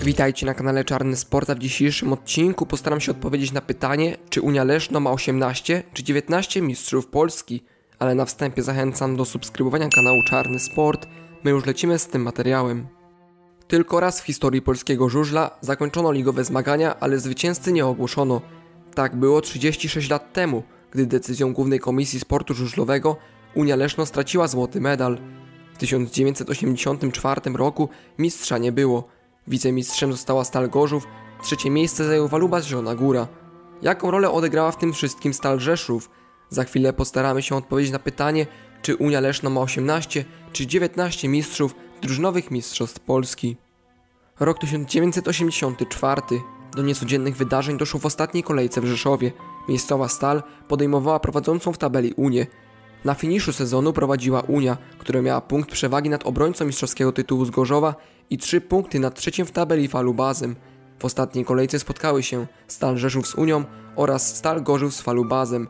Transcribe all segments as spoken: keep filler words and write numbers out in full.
Witajcie na kanale Czarny Sport, a w dzisiejszym odcinku postaram się odpowiedzieć na pytanie, czy Unia Leszno ma osiemnaście czy dziewiętnaście mistrzów Polski. Ale na wstępie zachęcam do subskrybowania kanału Czarny Sport, my już lecimy z tym materiałem. Tylko raz w historii polskiego żużla zakończono ligowe zmagania, ale zwycięzcy nie ogłoszono. Tak było trzydzieści sześć lat temu, gdy decyzją Głównej Komisji Sportu Żużlowego Unia Leszno straciła złoty medal. W tysiąc dziewięćset osiemdziesiątym czwartym roku mistrza nie było. Wicemistrzem została Stal Gorzów, trzecie miejsce zajął Waluba Zielona Góra. Jaką rolę odegrała w tym wszystkim Stal Rzeszów? Za chwilę postaramy się odpowiedzieć na pytanie, czy Unia Leszno ma osiemnaście czy dziewiętnaście mistrzów drużynowych mistrzostw Polski. Rok tysiąc dziewięćset osiemdziesiąty czwarty. Do niecodziennych wydarzeń doszło w ostatniej kolejce w Rzeszowie. Miejscowa Stal podejmowała prowadzącą w tabeli Unię. Na finiszu sezonu prowadziła Unia, która miała punkt przewagi nad obrońcą mistrzowskiego tytułu z Gorzowa i trzy punkty nad trzecim w tabeli Falubazem. W ostatniej kolejce spotkały się Stal Rzeszów z Unią oraz Stal Gorzów z Falubazem.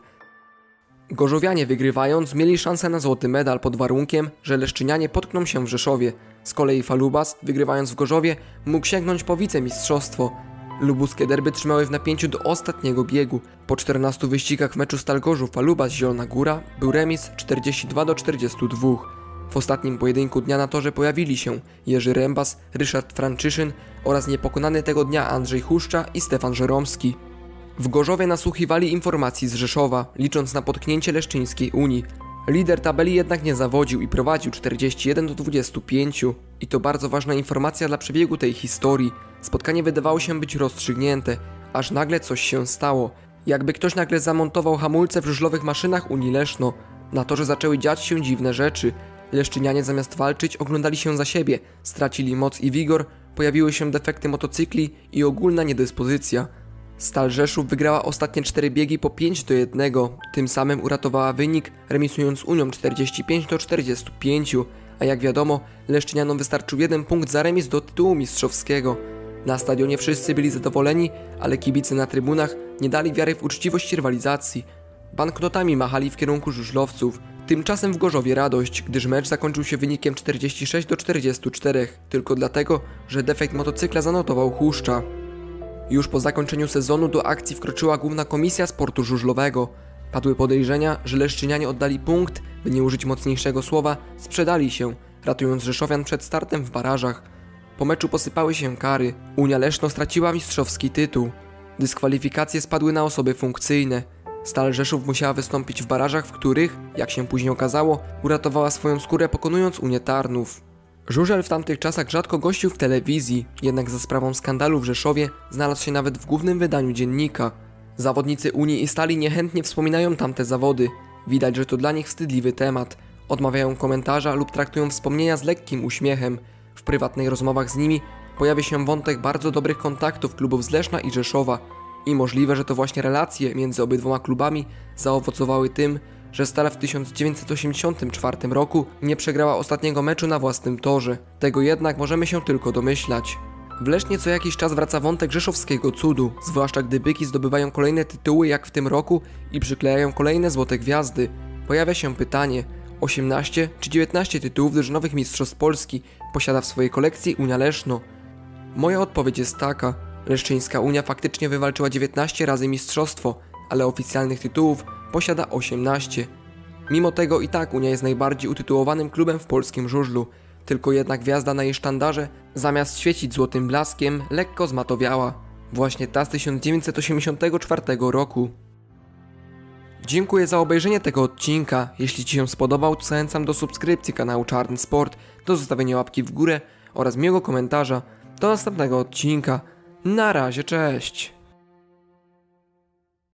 Gorzowianie wygrywając mieli szansę na złoty medal pod warunkiem, że Leszczynianie potkną się w Rzeszowie. Z kolei Falubaz, wygrywając w Gorzowie, mógł sięgnąć po wicemistrzostwo. Lubuskie derby trzymały w napięciu do ostatniego biegu. Po czternastu wyścigach w meczu Stal Gorzów Falubaz Zielona Góra był remis czterdzieści dwa do czterdziestu dwóch. W ostatnim pojedynku dnia na torze pojawili się Jerzy Rembas, Ryszard Franczyszyn oraz niepokonany tego dnia Andrzej Huszcza i Stefan Żeromski. W Gorzowie nasłuchiwali informacji z Rzeszowa, licząc na potknięcie leszczyńskiej Unii. Lider tabeli jednak nie zawodził i prowadził czterdzieści jeden do dwudziestu pięciu. I to bardzo ważna informacja dla przebiegu tej historii. Spotkanie wydawało się być rozstrzygnięte, aż nagle coś się stało. Jakby ktoś nagle zamontował hamulce w żużlowych maszynach Unii Leszno. Na torze zaczęły dziać się dziwne rzeczy. Leszczynianie zamiast walczyć oglądali się za siebie, stracili moc i wigor, pojawiły się defekty motocykli i ogólna niedyspozycja. Stal Rzeszów wygrała ostatnie cztery biegi po pięć do jednego, tym samym uratowała wynik, remisując Unią czterdzieści pięć do czterdziestu pięciu, a jak wiadomo, Leszczynianom wystarczył jeden punkt za remis do tytułu mistrzowskiego. Na stadionie wszyscy byli zadowoleni, ale kibice na trybunach nie dali wiary w uczciwość rywalizacji. Banknotami machali w kierunku żużlowców. Tymczasem w Gorzowie radość, gdyż mecz zakończył się wynikiem czterdzieści sześć do czterdziestu czterech, tylko dlatego, że defekt motocykla zanotował Huszcza. Już po zakończeniu sezonu do akcji wkroczyła Główna Komisja Sportu Żużlowego. Padły podejrzenia, że Leszczynianie oddali punkt, by nie użyć mocniejszego słowa, sprzedali się, ratując Rzeszowian przed startem w barażach. Po meczu posypały się kary. Unia Leszno straciła mistrzowski tytuł. Dyskwalifikacje spadły na osoby funkcyjne. Stal Rzeszów musiała wystąpić w barażach, w których, jak się później okazało, uratowała swoją skórę pokonując Unię Tarnów. Żużel w tamtych czasach rzadko gościł w telewizji, jednak za sprawą skandalu w Rzeszowie znalazł się nawet w głównym wydaniu dziennika. Zawodnicy Unii i Stali niechętnie wspominają tamte zawody. Widać, że to dla nich wstydliwy temat. Odmawiają komentarza lub traktują wspomnienia z lekkim uśmiechem. W prywatnych rozmowach z nimi pojawia się wątek bardzo dobrych kontaktów klubów z Leszna i Rzeszowa. I możliwe, że to właśnie relacje między obydwoma klubami zaowocowały tym, że Stal w tysiąc dziewięćset osiemdziesiątym czwartym roku nie przegrała ostatniego meczu na własnym torze. Tego jednak możemy się tylko domyślać. W Lesznie co jakiś czas wraca wątek rzeszowskiego cudu, zwłaszcza gdy byki zdobywają kolejne tytuły jak w tym roku i przyklejają kolejne złote gwiazdy. Pojawia się pytanie, osiemnaście czy dziewiętnaście tytułów drużynowych mistrzostw Polski posiada w swojej kolekcji Unia Leszno? Moja odpowiedź jest taka. Leszczyńska Unia faktycznie wywalczyła dziewiętnaście razy mistrzostwo, ale oficjalnych tytułów posiada osiemnaście. Mimo tego i tak Unia jest najbardziej utytułowanym klubem w polskim żużlu, tylko jedna gwiazda na jej sztandarze zamiast świecić złotym blaskiem lekko zmatowiała. Właśnie ta z tysiąc dziewięćset osiemdziesiątego czwartego roku. Dziękuję za obejrzenie tego odcinka. Jeśli Ci się spodobał, to zachęcam do subskrypcji kanału Czarny Sport, do zostawienia łapki w górę oraz miłego komentarza. Do następnego odcinka. Na razie, cześć!